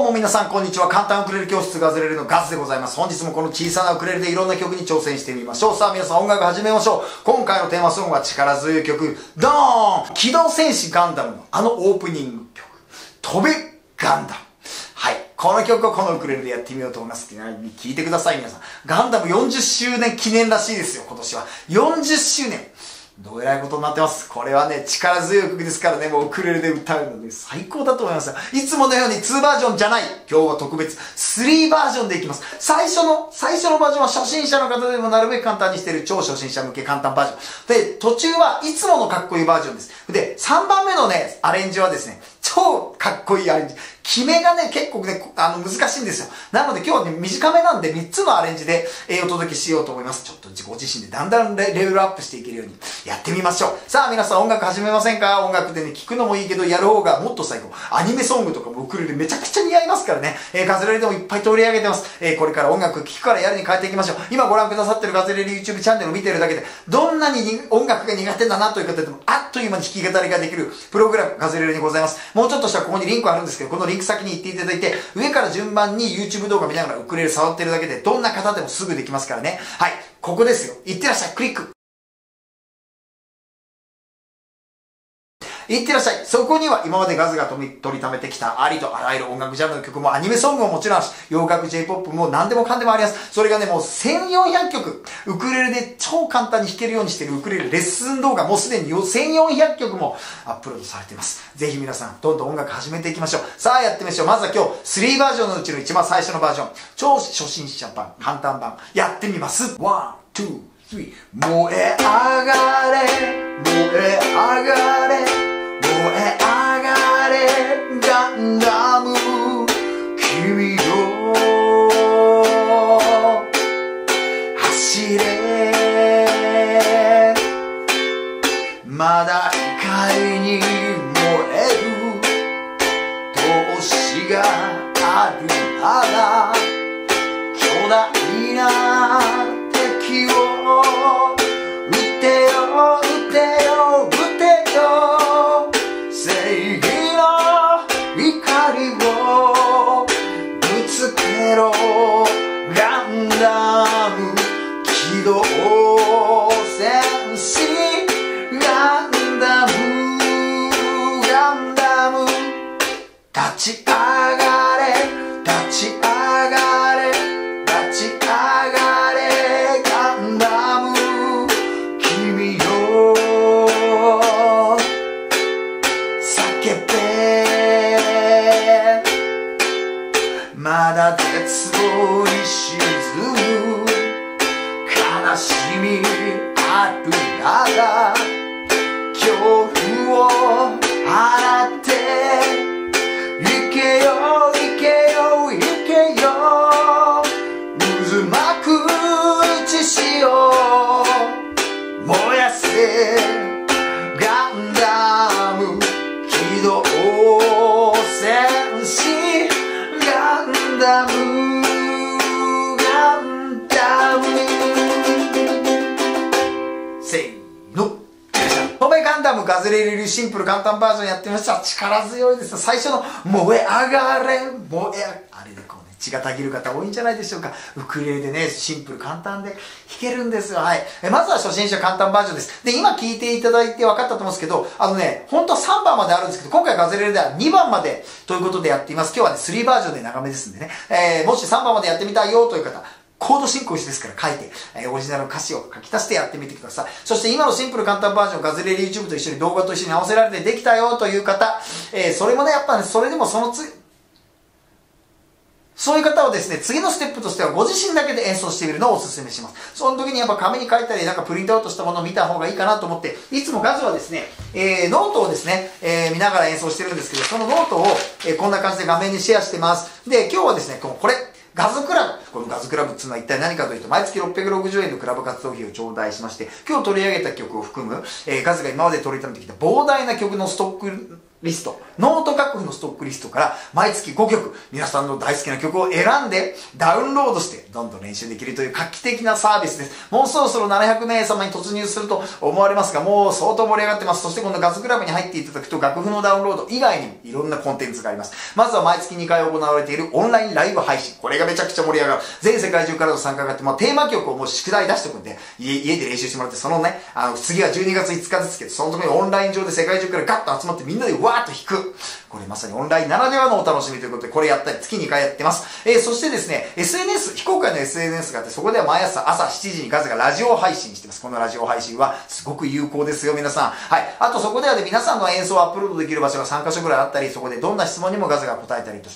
どうも皆さんこんにちは。簡単ウクレレ教室ガズレレのガズでございます。本日もこの小さなウクレレでいろんな曲に挑戦してみましょう。さあ皆さん音楽始めましょう。今回のテーマソングは力強い曲、ドーン、機動戦士ガンダムのあのオープニング曲、飛べガンダム。はい。この曲をこのウクレレでやってみようと思います。聞いてください皆さん。ガンダム40周年記念らしいですよ、今年は。40周年。どうえらいことになってます。これはね、力強い曲ですからね、もうウクレレで歌うので最高だと思いますよ。いつものように2バージョンじゃない。今日は特別3バージョンでいきます。最初のバージョンは初心者の方でもなるべく簡単にしている超初心者向け簡単バージョン。で、途中はいつものかっこいいバージョンです。で、3番目のね、アレンジはですね、超かっこいいアレンジ。決めがね、結構ね、難しいんですよ。なので今日はね、短めなんで3つのアレンジで、お届けしようと思います。ちょっとご自身でだんだんレベルアップしていけるようにやってみましょう。さあ皆さん音楽始めませんか？音楽でね、聴くのもいいけど、やる方がもっと最高。アニメソングとかもウクレレめちゃくちゃ似合いますからね。ガズレレでもいっぱい取り上げてます。これから音楽聴くからやるに変えていきましょう。今ご覧くださってるガズレレ YouTube チャンネルを見てるだけで、どんなに音楽が苦手だなという方でも、あっという間に弾き語りができるプログラム、ガズレレにございます。もうちょっとしたらここにリンクあるんですけど、このリンク先に行っていただいて、上から順番に YouTube 動画見ながらウクレレ触ってるだけで、どんな方でもすぐできますからね。はい。ここですよ。いってらっしゃい。クリック。いってらっしゃい。そこには今までガズが取りためてきたありとあらゆる音楽ジャンルの曲もアニメソングももちろんあるし、洋楽 J-POP も何でもかんでもあります。それがね、もう1400曲、ウクレレで超簡単に弾けるようにしているウクレレレッスン動画、もうすでに1400曲もアップロードされています。ぜひ皆さん、どんどん音楽始めていきましょう。さあやってみましょう。まずは今日、3バージョンのうちの一番最初のバージョン、超初心者版、簡単版、やってみます。1、2、3、燃え上がれ、燃え上がれ、燃え上がれガンダム君よ走れまだ光に燃える闘志があるなら巨大な敵を撃てよ撃てよ撃てよ正義の光をぶつけろガンダム機動戦士ガンダム立ち上がれ立ち上がれ立ち上がれガンダム君よ叫べまだ絶望に沈む悲しみあるなら恐怖を払って行けよ行けよ行けよ渦巻く血潮燃やせガンダム機動戦士ガンダムせーの飛べガンダムガズレレ流シンプル簡単バージョンやってみました。力強いです。最初の燃え上がれあれでこうね血がたぎる方多いんじゃないでしょうか。ウクレレでねシンプル簡単で弾けるんですよ。はい。まずは初心者簡単バージョンです。で今聞いていただいて分かったと思うんですけど、本当は3番まであるんですけど、今回ガズレレでは2番までということでやっています。今日はね3バージョンで長めですんでね、もし3番までやってみたいよという方、コード進行詞ですから書いて、オリジナルの歌詞を書き足してやってみてください。そして今のシンプル簡単バージョン、ガズレレ YouTube と一緒に動画と一緒に合わせられてできたよという方、それもね、やっぱね、それでもそういう方はですね、次のステップとしてはご自身だけで演奏してみるのをお勧めします。その時にやっぱ紙に書いたり、なんかプリントアウトしたものを見た方がいいかなと思って、いつもガズはですね、ノートをですね、見ながら演奏してるんですけど、そのノートを、こんな感じで画面にシェアしてます。で、今日はですね、これ、ガズクラブ。このガズクラブっていうのは一体何かというと、毎月660円のクラブ活動費を頂戴しまして、今日取り上げた曲を含む、ガズが今まで取りためてきた膨大な曲のストックリスト、ノート楽譜のストックリストから毎月5曲、皆さんの大好きな曲を選んでダウンロードしてどんどん練習できるという画期的なサービスです。もうそろそろ700名様に突入すると思われますが、もう相当盛り上がってます。そしてこのガズクラブに入っていただくと楽譜のダウンロード以外にもいろんなコンテンツがあります。まずは毎月2回行われているオンラインライブ配信。これがめちゃくちゃ盛り上がる。全世界中からの参加があって、テーマ曲をもう宿題出しておくんで、家で練習してもらって、そのね、次は12月5日ですけど、その時にオンライン上で世界中からガッと集まってみんなでわーっと弾く。これまさにオンラインならではのお楽しみということで、これやったり月2回やってます。そしてですね、SNS、非公開の SNS があって、そこでは毎朝7時にガズがラジオ配信してます。このラジオ配信はすごく有効ですよ、皆さん。はい。あとそこではね、皆さんの演奏をアップロードできる場所が3カ所ぐらいあったり、そこでどんな質問にもガズが答えたりとして、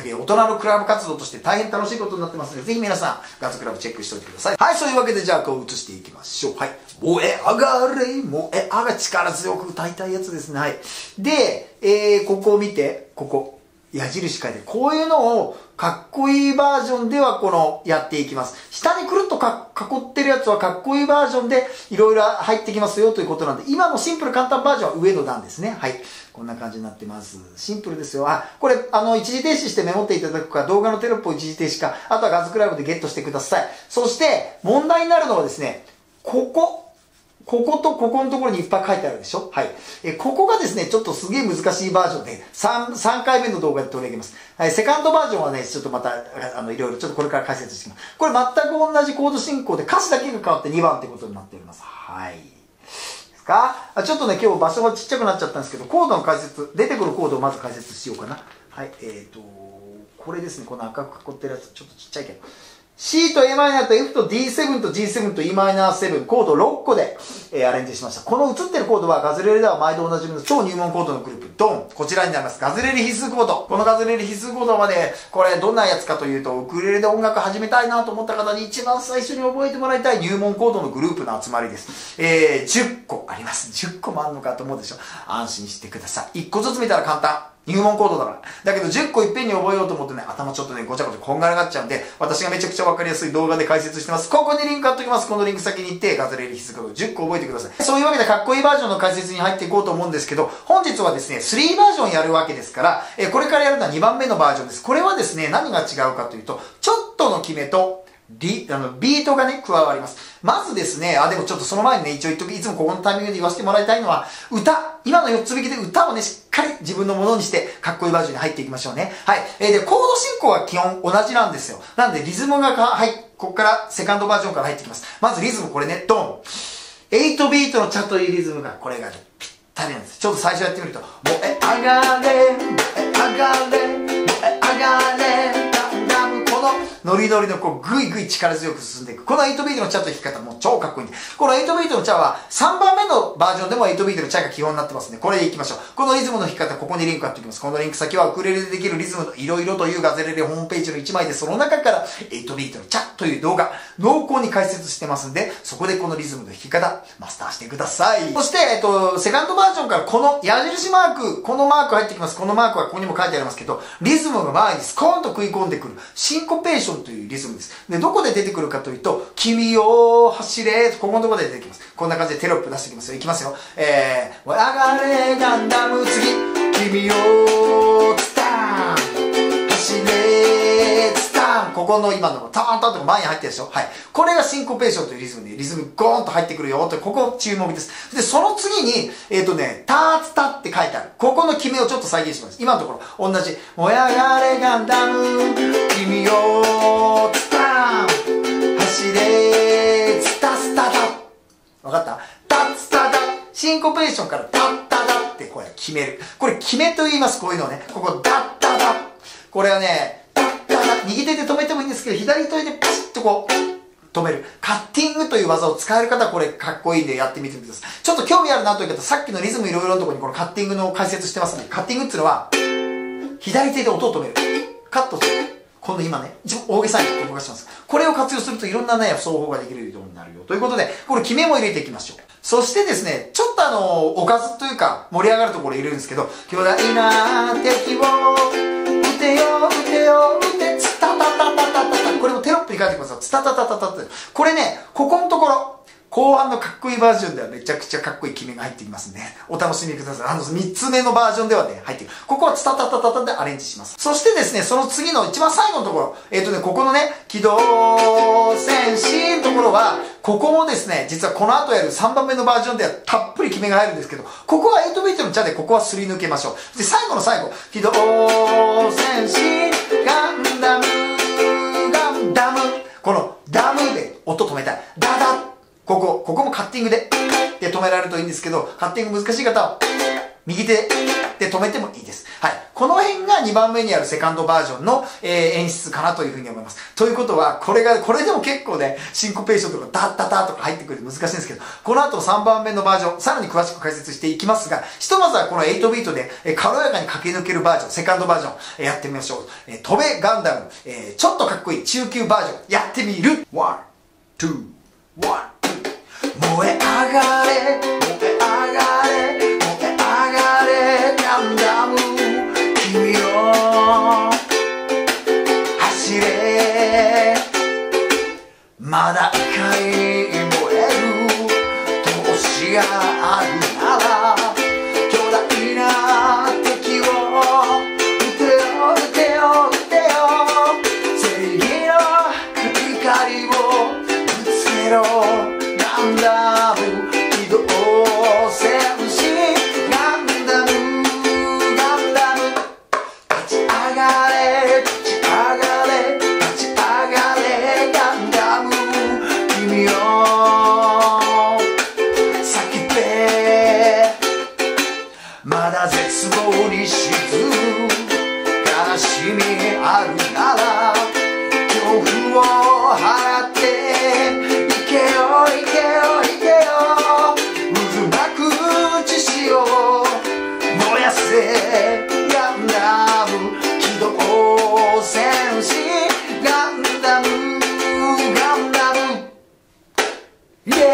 大人のクラブ活動として大変楽しいことになってますので、ぜひ皆さん、ガズクラブチェックしておいてください。はい、そういうわけでじゃあこう移していきましょう。はい。燃え上がれ、燃え上がれ、力強く歌いたいやつですね。はい。で、ここを見て、ここ。矢印書いてる。こういうのをかっこいいバージョンではやっていきます。下にくるっと囲ってるやつはかっこいいバージョンでいろいろ入ってきますよということなんで、今のシンプル簡単バージョンは上の段ですね。はい。こんな感じになってます。シンプルですよ。これ、一時停止してメモっていただくか、動画のテロップを一時停止か、あとはガズクラブでゲットしてください。そして、問題になるのはですね、こことここのところにいっぱい書いてあるでしょ。はい。ここがですね、ちょっとすげえ難しいバージョンで、3回目の動画で取り上げます。はい。セカンドバージョンはね、ちょっとまた、いろいろ、ちょっとこれから解説していきます。これ全く同じコード進行で歌詞だけが変わって2番ってことになっております。はい。ですか？ちょっとね、今日場所がちっちゃくなっちゃったんですけど、コードの解説、出てくるコードをまず解説しようかな。はい。これですね、この赤く囲ってるやつ、ちょっとちっちゃいけど。C と Am と F と D7 と G7 と Em7 コード6個で、アレンジしました。この映ってるコードはガズレレでは毎度おなじみの超入門コードのグループ、ドン。こちらになります。ガズレレ必須コード。このガズレレ必須コードはね、これどんなやつかというと、ウクレレで音楽始めたいなと思った方に一番最初に覚えてもらいたい入門コードのグループの集まりです。10個あります。10個もあんのかと思うでしょ。安心してください。1個ずつ見たら簡単。入門コードだから。だけど10個いっぺんに覚えようと思ってね、頭ちょっとね、ごちゃごちゃこんがらがっちゃうんで、私がめちゃくちゃわかりやすい動画で解説してます。ここにリンク貼っときます。このリンク先に行って、ガズレレ必須コード10個覚えてください。そういうわけでかっこいいバージョンの解説に入っていこうと思うんですけど、本日はですね、3バージョンやるわけですから、これからやるのは2番目のバージョンです。これはですね、何が違うかというと、ちょっとの決めと、ビートがね、加わります。まずですね、でもちょっとその前にね、一応言っとき、いつもここのタイミングで言わせてもらいたいのは、今の4つ引きで歌をね、しっかり自分のものにして、かっこいいバージョンに入っていきましょうね。はい。で、コード進行は基本同じなんですよ。なんで、リズムがここからセカンドバージョンから入ってきます。まずリズム、これね、ドン。8ビートのチャというリズムが、これがね、ぴったりなんです。ちょっと最初やってみると、燃え上がれ、燃え上がれ、燃え上がれ、ノリノリのぐいぐい力強く進んでいく。この8ビートのチャと弾き方も超かっこいいんで。この8ビートのチャは3番目のバージョンでも8ビートのチャが基本になってますんで、これでいきましょう。このリズムの弾き方、ここにリンク貼っておきます。このリンク先はウクレレでできるリズムのいろいろというガズレレホームページの1枚で、その中から8ビートのチャという動画、濃厚に解説してますんで、そこでこのリズムの弾き方、マスターしてください。そして、セカンドバージョンからこの矢印マーク、このマーク入ってきます。このマークはここにも書いてありますけど、リズムの前にスコーンと食い込んでくるシンコペーションというリズムです。で、どこで出てくるかというと、君よ走れ、ここのところで出てきます。こんな感じでテロップ出してきますよ。いきますよ。上がれガンダム次、君よツタン走れツタン、ここの今のターンターンとか前に入ってるでしょ。はい。これがシンコペーションというリズムで、リズムゴーンと入ってくるよと、ここ注目です。で、その次に、ターツタって書いてある。ここの決めをちょっと再現します。今のところ、同じ。燃え上がれガンダム、君よツタン走れツタスタタ。わかった？タツタタ。シンコペーションからタッタタってこれ決める。これ決めと言います。こういうのね。ここダッタタ。これはね、タッタタ。右手で止めてもいいんですけど、左手でパシッとこう、止める。カッティングという技を使える方はこれかっこいいんでやってみてください。ちょっと興味あるなという方、さっきのリズムいろいろのところにこのカッティングの解説してますので、カッティングっていうのは、左手で音を止める。カットする。この今ね、一番大げさに動かします。これを活用するといろんなね、奏法ができるようになるよ。ということで、これ決めも入れていきましょう。そしてですね、ちょっとおかずというか、盛り上がるところいるんですけど、巨大な敵を撃てよ、撃てよ、撃て、ツタタタタタタタ。これもテロップに書いてください。ツタタタタタタ。これね、ここのところ、 後半のかっこいいバージョンではめちゃくちゃかっこいい決めが入ってきますんで、お楽しみください。3つ目のバージョンではね、入ってくる。ここはツタタタタタでアレンジします。そしてですね、その次の一番最後のところ、ここのね、機動戦士のところは、ここもですね、実はこの後やる3番目のバージョンではたっぷり決めが入るんですけど、ここは8ビートのチャでここはすり抜けましょう。で、最後の最後、機動戦士ガンダム、このダムで音止めたい。ダダここもカッティングで止められるといいんですけど、カッティング難しい方は、右手で止めてもいいです。はい。この辺が2番目にあるセカンドバージョンの、演出かなというふうに思います。ということは、これでも結構ね、シンコペーションとかダッダダとか入ってくると難しいんですけど、この後3番目のバージョン、さらに詳しく解説していきますが、ひとまずはこの8ビートで、軽やかに駆け抜けるバージョン、セカンドバージョン、やってみましょう。飛べガンダム、ちょっとかっこいい中級バージョン、やってみる。1、2、1、2。燃え上がれ、燃え上がれ、燃え上がれ、ガンダム、君よ、走れ、まだ一回燃える、闘志があるなら、巨大な敵を撃てよ、撃てよ、撃てよ、正義の怒りをぶつけろ、ガンダム、機動戦士、ガンダム、ガンダム、立ち上がれ、立ち上がれ、立ち上がれ、ガンダム、君よ、叫べ、まだ絶望に沈む、悲しみあるなら、恐怖を払って、いけよ、いけよ、いけよ、渦巻く血潮を燃やせ、ガンダム、機動戦士、ガンダム、ガンダム、イエ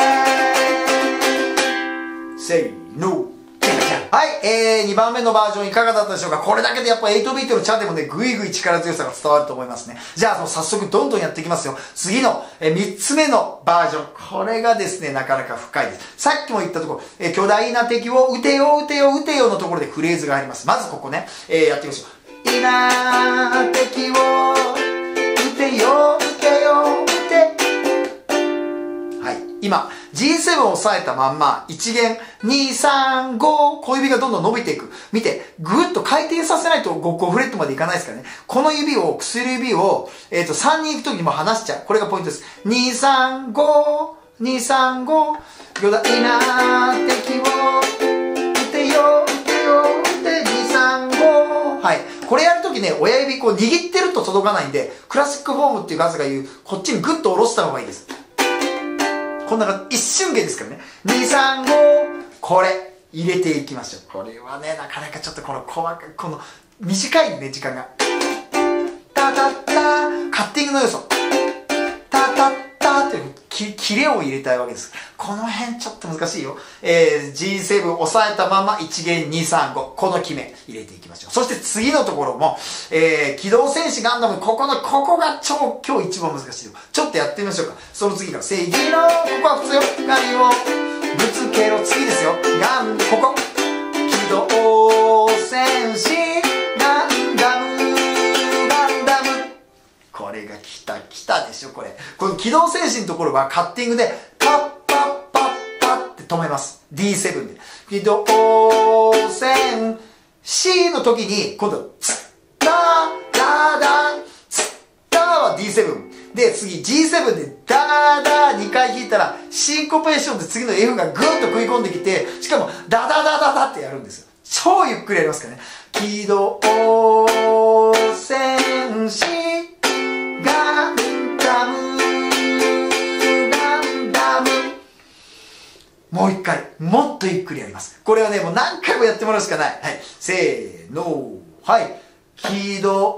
ーイ、せーの。はい、2番目のバージョンいかがだったでしょうか。これだけでやっぱ8ビートのチャンでもね、ぐいぐい力強さが伝わると思いますね。じゃあ、早速どんどんやっていきますよ。次の、3つ目のバージョン。これがですね、なかなか深いです。さっきも言ったところ、巨大な敵を撃てよ、撃てよ、撃てよのところでフレーズがあります。まずここね、やってみましょう。いな敵を撃てよ、撃てよ、撃て。はい。今、G7 を押さえたまんま、1弦、2、3、5、小指がどんどん伸びていく。見て、ぐっと回転させないと5フレットまでいかないですからね。この指を、薬指を、3に行くときにも離しちゃう。これがポイントです。2、3、5、2、3、5、巨大な敵を、撃てよ、撃てよ、撃て、2、3、5。はい。これやるときね、親指こう握ってると届かないんで、クラシックフォームっていうガスが言う、こっちにグッと下ろした方がいいです。こんな感じ、一瞬芸ですからね。2、3、5、これ、入れていきましょう。これはね、なかなかちょっとこの短いね、時間が。タタッター、カッティングの要素。タタッターってキレを入れたいわけです。この辺ちょっと難しいよ。G7 押さえたまま1弦2、3、5。この決め入れていきましょう。そして次のところも、機動戦士ガンダム、ここが今日一番難しいよ。ちょっとやってみましょうか。その次から、正義の、ここは普通よ。何をぶつけろ。次ですよ。ここ。機動戦士ガンダム、ガンダム。これが来たでしょ、これ。この機動戦士のところはカッティングで、パッパッパッパッって止めます。D7 で。機動戦士の時に、今度、ツッター、ダーダー、ツッターは D7。で、次 G7 でダーダー2回弾いたら、シンコペーションで次の F がグーンと食い込んできて、しかもダダダダダってやるんですよ。超ゆっくりやりますからね。機動戦士ガンダム、ガンダム。もう一回、もっとゆっくりやります。これはね、もう何回もやってもらうしかない。はい。せーの。はい。機動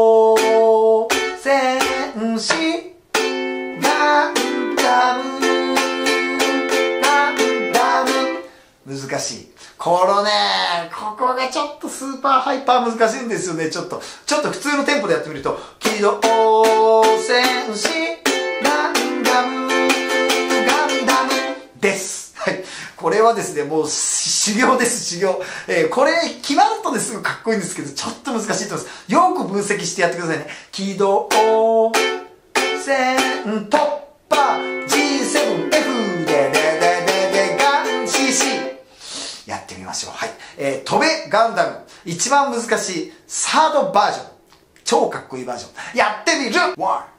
戦士ガンダム、ガンダム。難しい。このね、ここがちょっとスーパーハイパー難しいんですよね。ちょっと普通のテンポでやってみると、機動戦士ガンダム、ガンダです。はい。これはですね、もう修行です、修行。これ決まるとね、すぐかっこいいんですけど、ちょっと難しいと思います。よく分析してやってくださいね。軌道線突破 G7F でガン CC やってみましょう。はい。飛べガンダム。一番難しいサードバージョン。超かっこいいバージョン。やってみる !1、2、1、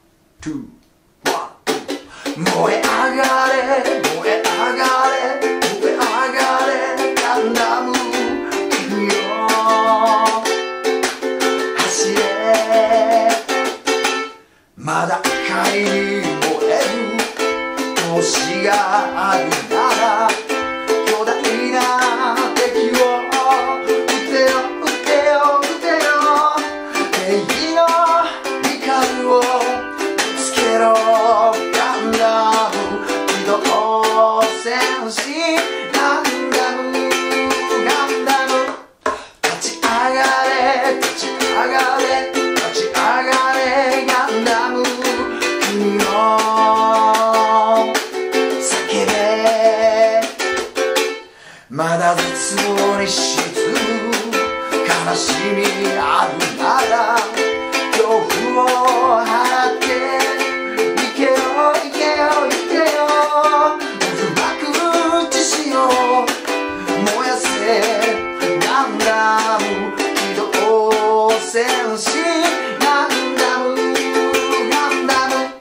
燃え上がれ、燃え上がれ、燃え上がれ、ガンダム、君よ、走れ。まだ赤い燃える星があるなら、巨大な敵を撃てよ、撃てよ、撃てよ。正義の光をぶつけろ。ガンダム、機動戦士、ガンダム、ガンダム。立ち上がれ、立ち上がれ、立ち上がれ、ガンダム。君の叫べ。まだ絶望に沈む悲しみあるなら、恐怖を払っていけよ、いけよ、いけよ。渦巻く血潮燃やせ、ガンダム、機動戦士、ガンダム、ガンダム。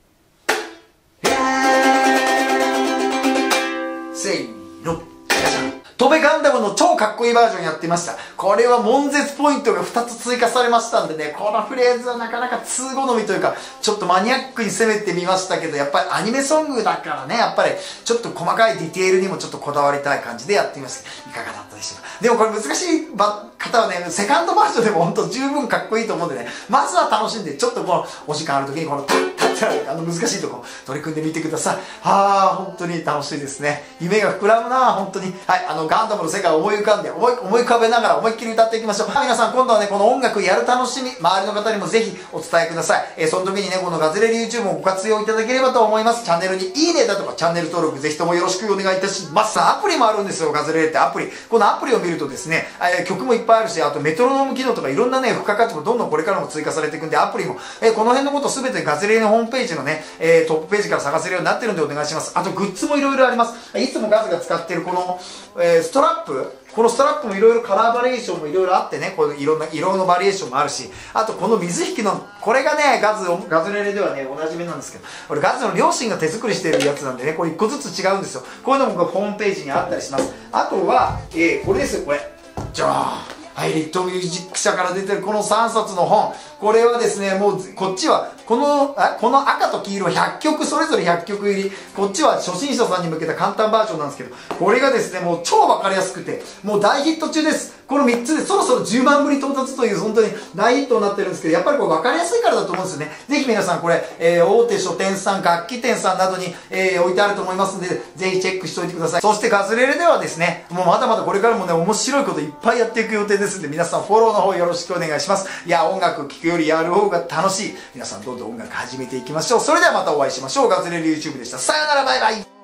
せーの。飛べガンダムの超かっこいいバージョンやってみました。これは悶絶ポイントが2つ追加されましたんでね、このフレーズはなかなか通好みというか、ちょっとマニアックに攻めてみましたけど、やっぱりアニメソングだからね、やっぱりちょっと細かいディテールにもちょっとこだわりたい感じでやってみました。いかがだったでしょうか。でもこれ難しい方はね、セカンドバージョンでも本当十分かっこいいと思うんでね、まずは楽しんで、ちょっとこのお時間ある時にこのタッタッタ難しいとこ取り組んでみてください。本当に楽しいですね。夢が膨らむな、本当に。はい、ガンダムの世界を思い浮かんで、思い浮かべながら思いっきり歌っていきましょう。皆さん今度はね、この音楽やる楽しみ、周りの方にもぜひお伝えください。その時にね、このガズレレ YouTube もご活用いただければと思います。チャンネルにいいねだとか、チャンネル登録ぜひともよろしくお願いいたします。アプリもあるんですよ、ガズレレってアプリ。このアプリを見るとですね、曲もいっぱいあるし、あとメトロノーム機能とかいろんなね、付加価値もどんどんこれからも追加されていくんで、アプリも、この辺のことすべてガズレレのホームページのね、トップページから探せるようになってるんでお願いします。あとグッズもいろいろあります。いつもガズが使ってるこの、ストラップ、このストラップもいろいろカラーバリエーションもいろいろあってね、こういろんな色のバリエーションもあるし、あとこの水引の、これがね、ガズレレではね、おなじみなんですけど、これガズの両親が手作りしているやつなんでね、これ1個ずつ違うんですよ。こういうのもホームページにあったりします。あとは、これですよ、これ。じゃあ。はい、リットミュージック社から出てるこの3冊の本。これはですね、もう、こっちは、この赤と黄色100曲、それぞれ100曲入り。こっちは初心者さんに向けた簡単バージョンなんですけど、これがですね、もう超わかりやすくて、もう大ヒット中です。この3つでそろそろ10万部に到達という、本当に大ヒットになってるんですけど、やっぱりこれわかりやすいからだと思うんですよね。ぜひ皆さんこれ、大手書店さん、楽器店さんなどに、置いてあると思いますので、ぜひチェックしておいてください。そしてガズレレではですね、もうまだまだこれからもね、面白いこといっぱいやっていく予定ですので、皆さんフォローの方よろしくお願いします。いや、音楽聴くよりやる方が楽しい。皆さんどんどん音楽始めていきましょう。それではまたお会いしましょう。ガズレレ YouTube でした。さよなら、バイバイ。